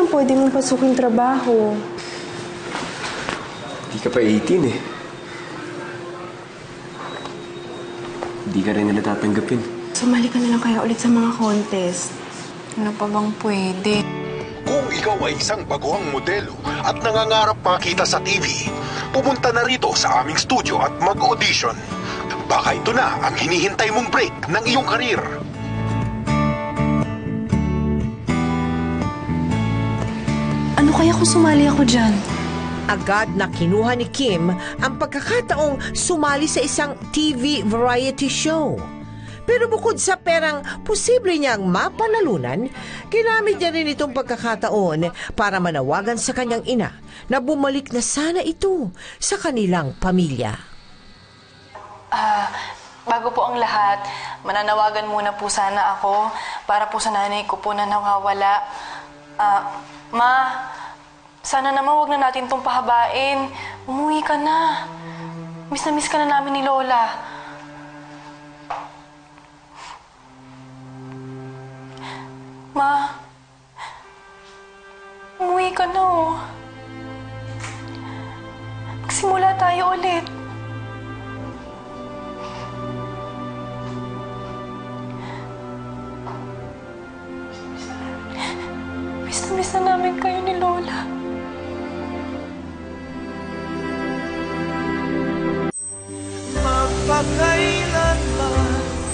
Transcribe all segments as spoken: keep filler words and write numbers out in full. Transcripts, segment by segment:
naman pwede mong pasukin trabaho? Hindi ka pa eighteen eh. Hindi ka rin nila tatanggapin. Sumali ka na lang kaya ulit sa mga contest. Ano pa bang pwede? Kung ikaw ay isang baguhang modelo at nangangarap makita sa T V, pumunta na rito sa aming studio at mag-audition. Baka ito na ang hinihintay mong break ng iyong karir. Ano kaya kung sumali ako dyan? Agad na kinuha ni Kim ang pagkakataong sumali sa isang T V variety show. Pero bukod sa perang posible niyang mapanalunan, ginamit niya rin itong pagkakataon para manawagan sa kanyang ina na bumalik na sana ito sa kanilang pamilya. Ah, bago po ang lahat, mananawagan muna po sana ako para po sa nanay ko po na nawawala. Ah, Ma, sana naman wag na natin itong pahabain. Umuwi ka na. Miss na miss ka na namin ni Lola. Ma, umuwi ka na oh. Magsimula tayo ulit. Miss na miss na namin kayo ni Lola. Magpakailanman.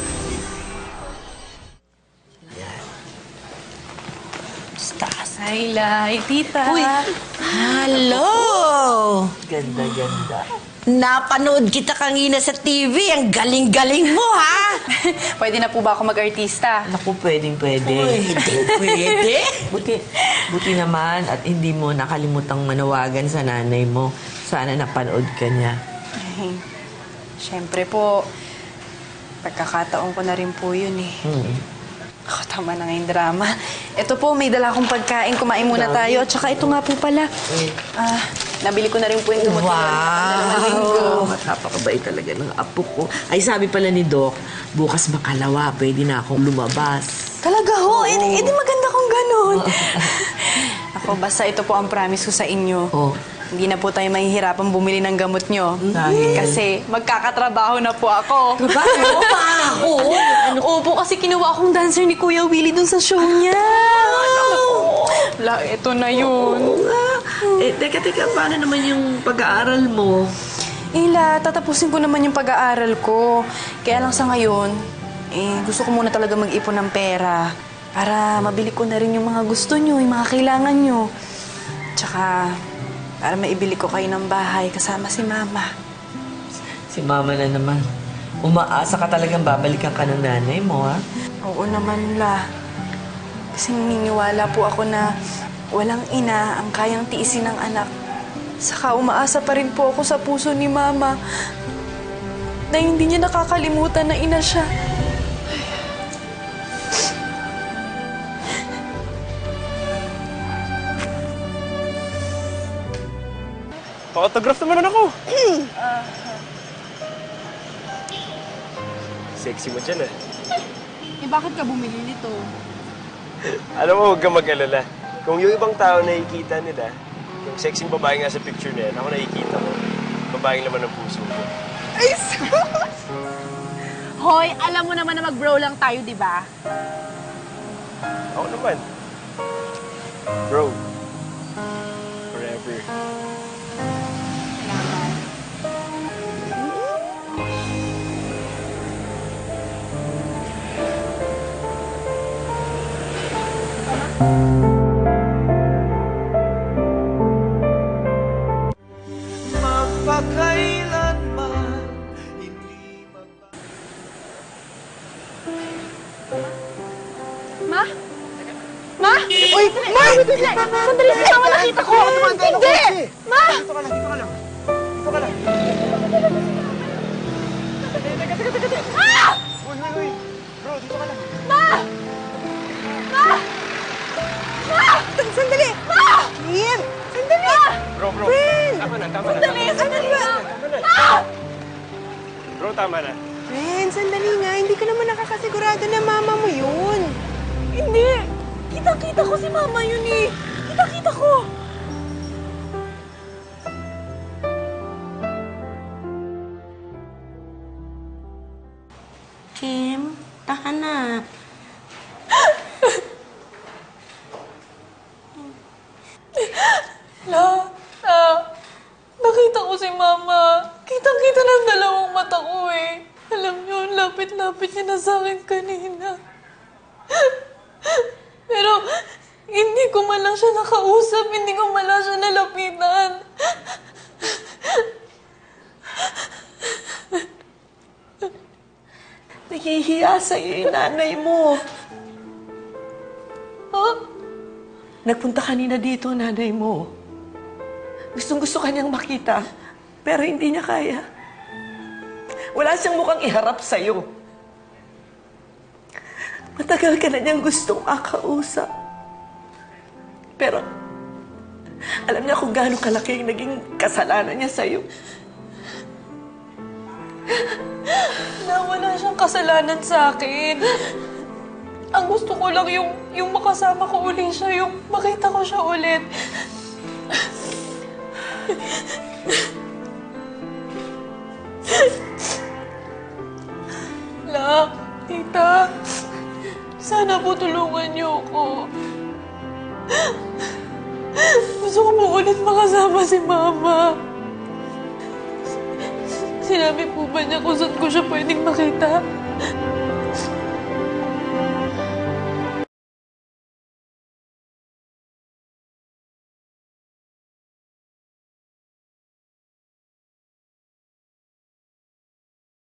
Ay, Lai, tita. Uy! Hello! Ganda-ganda. Napanood kita kanina sa T V. Ang galing-galing mo, ha? Pwede na po ba ako mag-artista? Naku, pwedeng-pwede. Pwede, pwede. Buti, buti naman at hindi mo nakalimutang manawagan sa nanay mo. Sana napanood ka niya. Ay, siyempre po, pagkakataon ko na rin po yun eh. Hmm. Ako, tama na nga yung drama. Ito po, may dala akong pagkain. Kumain muna tayo. At saka ito nga po pala. Ah, nabili ko na rin po yung gamot. Wow! Napakabait talaga ng apo ko. Ay, sabi pala ni Doc, bukas makalawa, pwede na akong lumabas. Talaga ho? Eh, eh, di maganda kung ganun. Ako, basta ito po ang promise ko sa inyo. Oh. Hindi na po tayo mahihirapang bumili ng gamot nyo. Dahil? Kasi magkakatrabaho na po ako. Trabaho pa ako? Opo, kasi kinuha akong dancer ni Kuya Willie dun sa show niya. Wala, ito na yun. Eh, teka, teka, paano naman yung pag-aaral mo? Ila, tatapusin ko naman yung pag-aaral ko. Kaya lang sa ngayon, eh, gusto ko muna talaga mag-ipon ng pera para mabili ko na rin yung mga gusto nyo, yung mga kailangan nyo. Tsaka, para maibili ko kayo ng bahay kasama si Mama. Si Mama na naman. Umaasa ka talagang babalikan ka ng nanay mo, ha? Oo naman, La. Kasi naniniwala po ako na walang ina ang kayang tiisin ng anak. Saka umaasa pa rin po ako sa puso ni Mama na hindi niya nakakalimutan na ina siya. Pa-autograph naman ako. Sexy mo dyan, eh. Eh, bakit ka bumili nito? Alam mo, huwag kang mag-alala. Kung yung ibang tao nakikita nila, yung sexing babae nga sa picture na yan, ako nakikita mo, babaeng laman ng puso ko. Ay, sus! Hoy, alam mo naman na mag-bro lang tayo, di ba? Ako naman. Bro. Forever. Magpakailanman, hindi mag... Ma? Ma? Uy, Ma! Sandali! Sandali, si Mama nakita ko! Hindi! Ma! Dito ka lang, dito ka lang. Dito ka lang. Teka, teka, teka, teka. Ah! Uy, uy, uy. Bro, dito ka lang. Ma! Ma! Ma! Sandali! Ma! Ian! Sandali! Bro, bro. Friend! Tama na, tama na. Sandali! Sandali ba? Tama na. Ma! Bro, tama na. Friend, sandali nga. Hindi ka naman nakakasigurado na mama mo yun. Hindi! Kita-kita ko si Mama yun eh. Kita-kita ko. Kim, taka na. La, ah, nakita ko si Mama. Kitang-kita ng dalawang mata ko eh. Alam niyo, lapit-lapit niya na sa akin kanina. Pero, hindi ko man lang siya nakausap, hindi ko man lang siya nalapitan. Nahihiya sa'yo yung nanay mo. Ha? Nagpunta kanina dito, nanay mo. Gustong-gusto kanyang makita, pero hindi niya kaya. Wala siyang mukhang iharap sa'yo. Matagal ka na niyang gustong makausap. Pero, alam niya kung gaano kalaki yung naging kasalanan niya sa'yo. Na wala siyang kasalanan sa akin. Ang gusto ko lang yung, yung makasama ko ulit siya, yung makita ko siya ulit. La, tita, sana po tulungan niyo ako. Gusto ko po ulit makasama si Mama. Sinabi po ba niya kung saan ko siya pwedeng makita?